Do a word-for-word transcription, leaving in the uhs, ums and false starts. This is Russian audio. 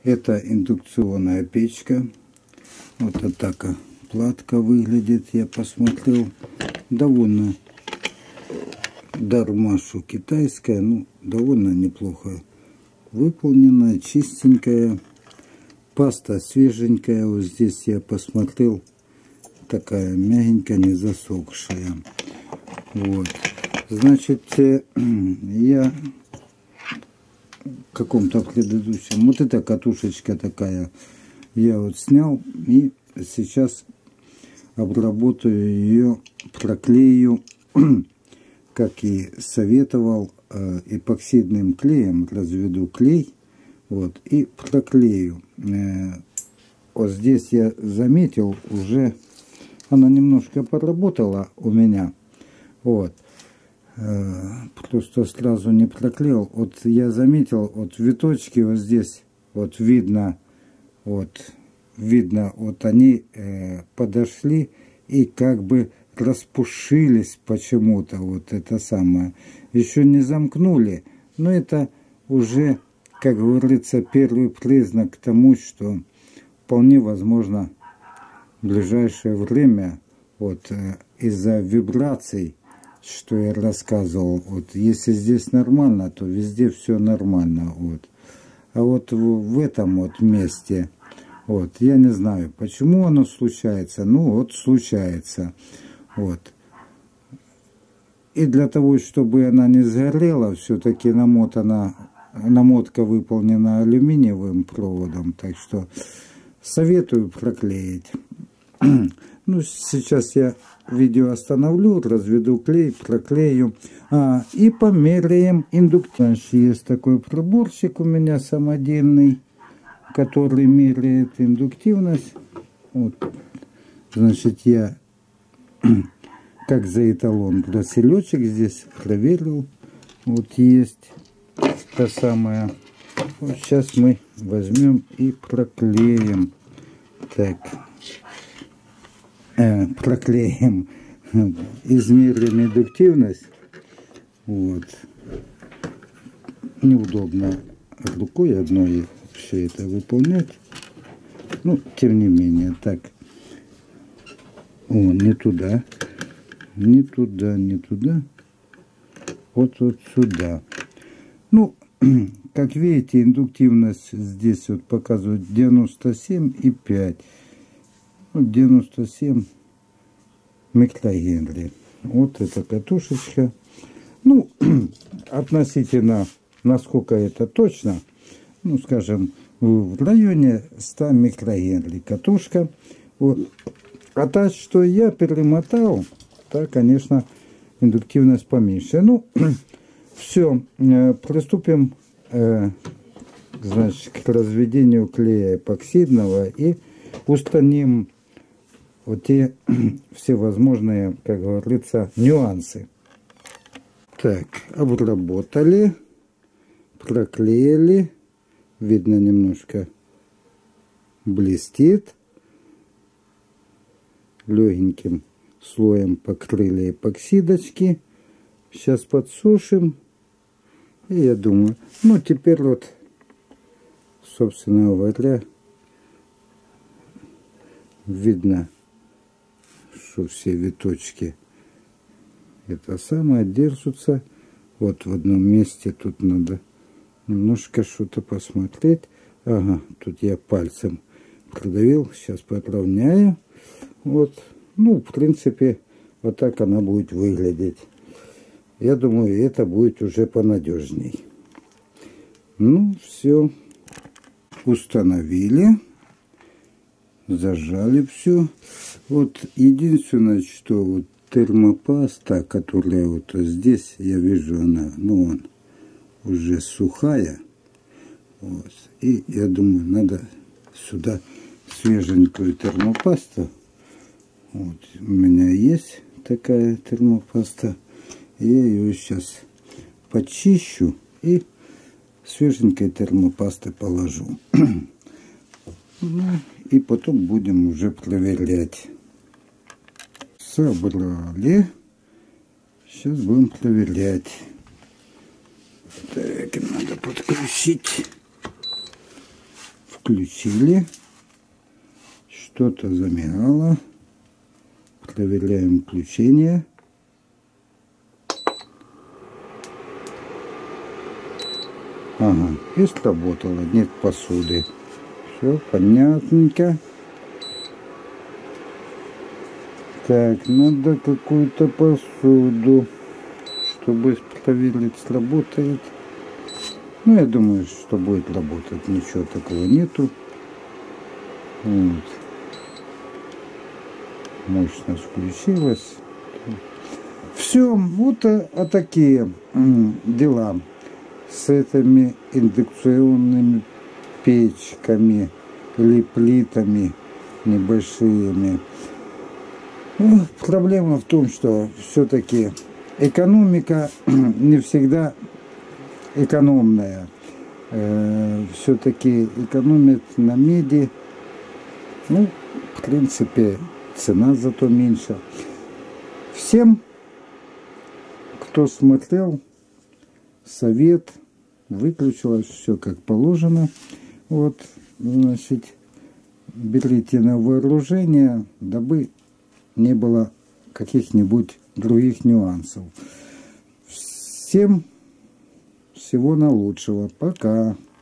Это индукционная печка. Вот так платка выглядит. Я посмотрел. Довольно дармашу китайская. Ну, довольно неплохо выполненная, чистенькая. Паста свеженькая. Вот здесь я посмотрел. Такая мягенькая, не засохшая. Вот. Значит, я в каком-то предыдущем, вот эта катушечка такая, я вот снял и сейчас обработаю ее, проклею, как и советовал, эпоксидным клеем, разведу клей, вот, и проклею. Вот здесь я заметил, уже она немножко поработала у меня, вот. Просто сразу не проклеил. Вот я заметил, вот виточки вот здесь, вот видно, вот видно, вот они э, подошли и как бы распушились почему-то, вот это самое. Еще не замкнули, но это уже, как говорится, первый признак к тому, что вполне возможно в ближайшее время вот э, из-за вибраций, что я рассказывал, вот если здесь нормально, то везде все нормально, вот. А вот в, в этом вот месте, вот, я не знаю, почему оно случается, ну вот случается, вот. И для того, чтобы она не сгорела, все-таки намотана, намотка выполнена алюминиевым проводом, так что советую проклеить. Ну, сейчас я видео остановлю, разведу клей, проклею. А, и померяем индуктивность. Есть такой приборчик у меня самодельный, который меряет индуктивность. Вот. Значит, я как за эталон браслетчик здесь проверил. Вот есть та самая. Вот сейчас мы возьмем и проклеим. Так. Э, проклеим, измерим индуктивность. Вот. Неудобно рукой одной все это выполнять. Ну, тем не менее, так. О, не туда. Не туда, не туда. Вот, вот сюда. Ну, как видите, индуктивность здесь вот показывает девяносто семь и пять. девяносто семь микрогенри. Вот эта катушечка. Ну, относительно, насколько это точно, ну, скажем, в районе ста микрогенри катушка. Вот. А так, что я перемотал, то, конечно, индуктивность поменьше. Ну, все, приступим, значит, к разведению клея эпоксидного и устраним вот те всевозможные, как говорится, нюансы. Так, обработали, проклеили. Видно, немножко блестит. Легеньким слоем покрыли эпоксидочки. Сейчас подсушим. И я думаю, ну теперь вот, собственно говоря, видно, что все виточки это самое держатся. Вот в одном месте тут надо немножко что-то посмотреть. Ага, тут я пальцем продавил. Сейчас подровняю. Вот, ну, в принципе, вот так она будет выглядеть. Я думаю, это будет уже понадежней. Ну, все. Установили. Зажали все. Вот единственное, что вот термопаста, которая вот здесь, я вижу, она, ну, он уже сухая. Вот. И я думаю, надо сюда свеженькую термопасту. Вот у меня есть такая термопаста. Я ее сейчас почищу и свеженькой термопасты положу. Ну, и потом будем уже проверять. Собрали. Сейчас будем проверять. Так, надо подключить включили. Что-то замигало. Проверяем включение. Ага, и сработало. Нет посуды. Все понятненько. Так, надо какую-то посуду, чтобы проверить, сработает. Ну, я думаю, что будет работать. Ничего такого нету. Вот. Мощность включилась. Все, вот а, а такие м, дела с этими индукционными печками или плитами небольшими. Ну, проблема в том, что все-таки экономика не всегда экономная. Э, все-таки экономят на меди. Ну, в принципе, цена зато меньше. Всем, кто смотрел, совет. Выключилось все как положено. Вот, значит, берите на вооружение, дабы не было каких-нибудь других нюансов. Всем всего наилучшего. Пока.